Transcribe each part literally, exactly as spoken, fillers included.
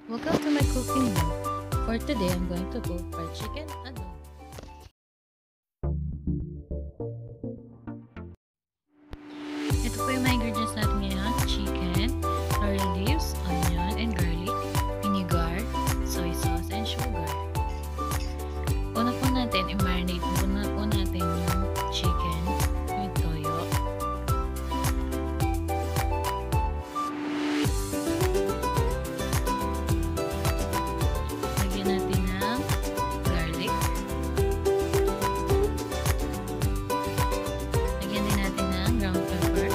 Welcome to my cooking vlog. For today, I'm going to cook fried chicken adobo. Ito po yung mga ingredients natin ngayon. Chicken, laurel leaves, onion and garlic, vinegar, soy sauce, and sugar. Una po natin, i-marinate muna po natin yung chicken with toyo. Lagyan natin ng garlic. Lagyan din natin ng ground pepper.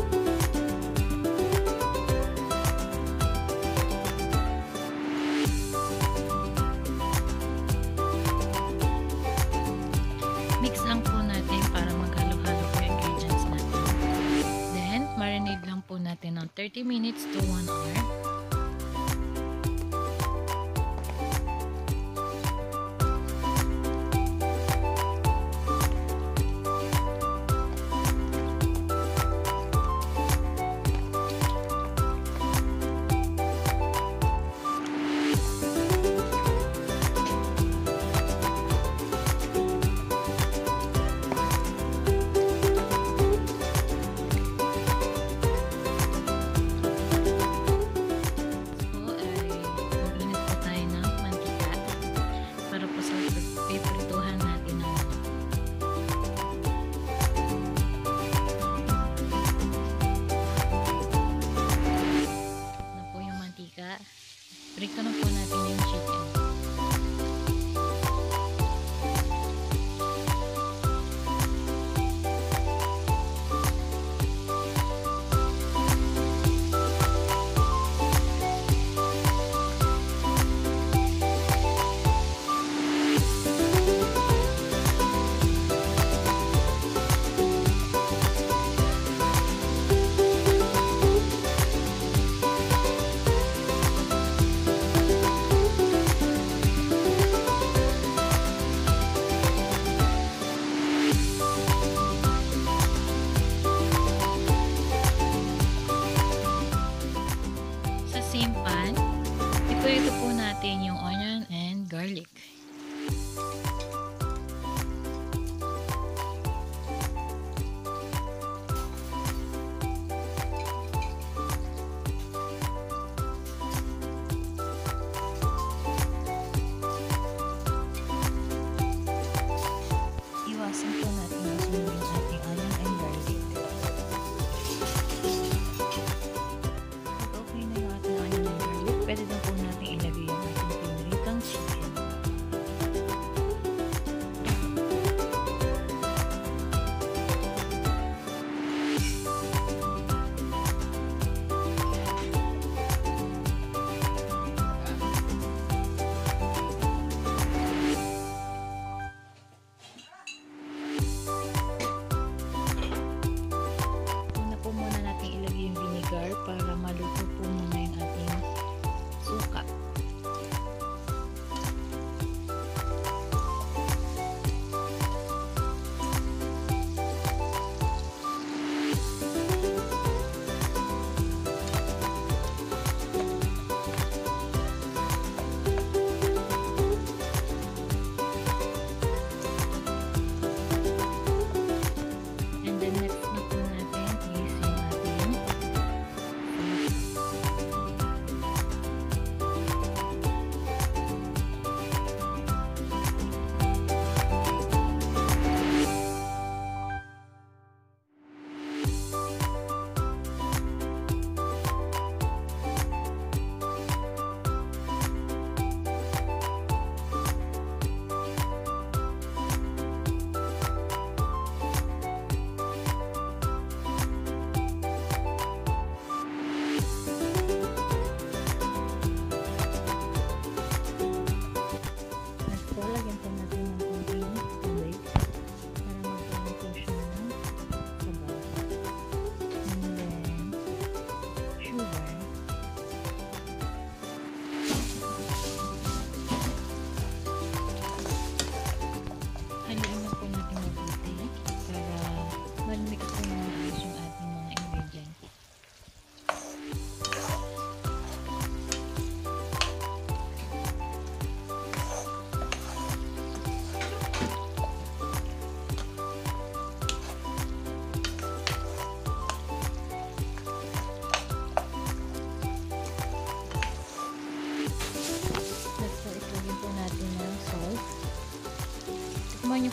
Mix lang po natin para maghalo-halo po yung ingredients natin. Then, marinate lang po natin ng thirty minutes to one hour. Pipirituhan natin ng manok. Na po yung mantika. Prito na po natin yung chicken. Same pan, iprito po natin yung onion and garlic. Iwasan po natin na sunod yung ating onion and garlic. Pwede na po natin ilagay yung ating piniritang chicken.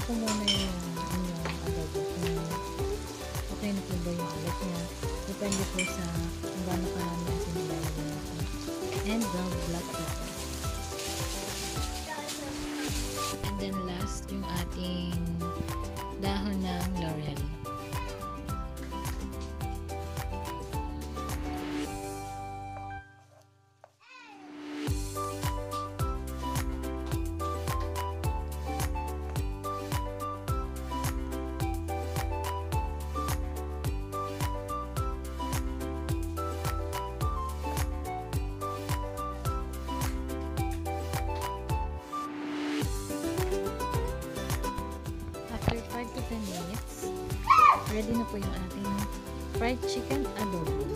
po muna yung inyong adobo kung okay na po ba yung alat niya. Depende po sa kung gaano karami natin ilalagay natin. And the black pepper. And then last, yung ating dahon ng laurel. After five to ten minutes, ready na po yung ating fried chicken adobo.